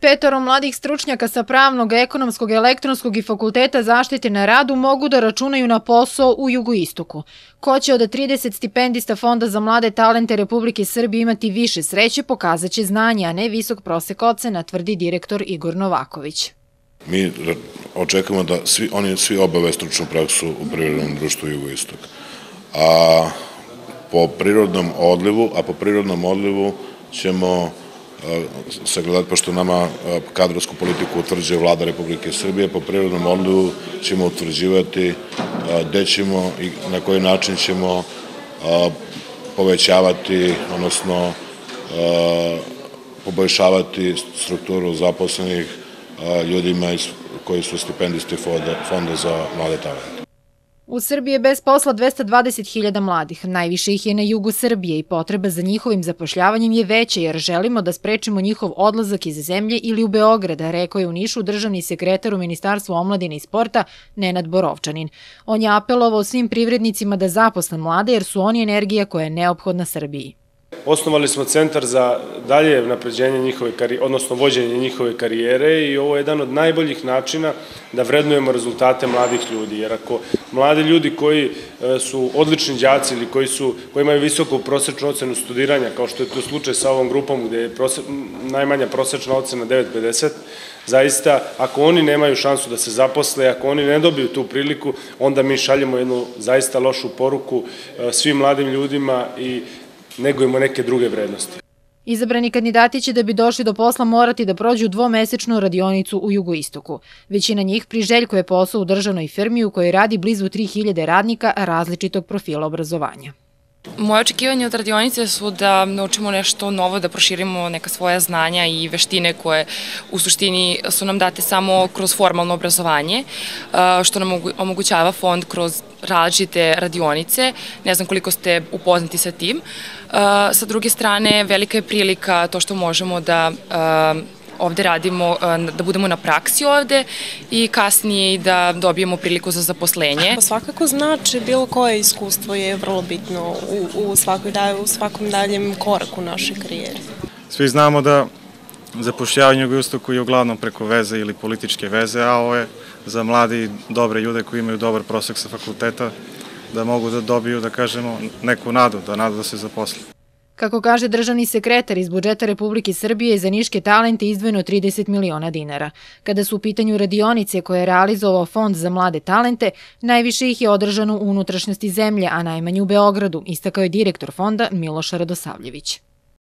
5 mladih stručnjaka sa pravnog, ekonomskog, elektronskog i fakulteta zaštite na radu mogu da računaju na posao u Jugoistoku. Ko će od 30 stipendista Fonda za mlade talente Republike Srbije imati više sreće, pokazaće znanje, a ne visok prosek ocena, tvrdi direktor Igor Novaković. Mi očekujemo da oni svi obave stručnu praksu u Privrednom društvu Jugoistok. A po prirodnom odlivu ćemo sagledati, pošto nama kadrovsku politiku utvrđuje Vlada Republike Srbije, po prirodnom odlivu ćemo utvrđivati gde ćemo i na koji način ćemo povećavati, odnosno poboljšavati strukturu zaposlenih ljudima koji su stipendisti Fonda za mlade talente. U Srbiji je bez posla 220.000 mladih, najviše ih je na jugu Srbije i potreba za njihovim zapošljavanjem je veća jer želimo da sprečimo njihov odlazak iz zemlje ili u Beograd, rekao je u Nišu državni sekretar u Ministarstvu omladine i sporta Nenad Borovčanin. On je apelovao svim privrednicima da zaposle mlade jer su oni energija koja je neophodna Srbiji. Osnovali smo centar za dalje napređenje njihove karijere, odnosno vođenje njihove karijere i ovo je jedan od najboljih načina da vrednujemo rezultate mladih ljudi. Jer ako mladi ljudi koji su odlični đaci ili koji imaju visoku prosečnu ocenu studiranja, kao što je to slučaj sa ovom grupom gde je najmanja prosečna ocena 9,50, zaista ako oni nemaju šansu da se zaposle, ako oni ne dobiju tu priliku, onda mi šaljemo jednu zaista lošu poruku svim mladim ljudima i negujemo neke druge vrednosti. Izabrani kandidati će da bi došli do posla morati da prođu dvomesečnu radionicu u Jugoistoku. Većina njih priželjkuje posao u državnoj firmi u kojoj radi blizu 3000 radnika različitog profila obrazovanja. Moje očekivanje od radionice su da naučimo nešto novo, da proširimo neka svoja znanja i veštine koje u suštini su nam date samo kroz formalno obrazovanje, što nam omogućava fond kroz različite radionice. Ne znam koliko ste upoznati sa tim. Sa druge strane, velika je prilika to što možemo da ovde radimo, da budemo na praksi ovde i kasnije i da dobijemo priliku za zaposlenje. Svakako znači bilo koje iskustvo je vrlo bitno u svakom daljem koraku naše karijere. Svi znamo da zapošljavanje u Jugoistoku je uglavnom preko veze ili političke veze, a ovo je za mladi i dobre ljude koji imaju dobar prosek sa fakulteta da mogu da dobiju, da kažemo, neku nadu da se zaposle. Kako kaže državni sekretar, iz budžeta Republike Srbije za niške talente izdvojeno 30 miliona dinara. Kada su u pitanju radionice koje je realizovao Fond za mlade talente, najviše ih je održano u unutrašnjosti zemlje, a najmanje u Beogradu, istakao je direktor fonda Miloš Radosavljević.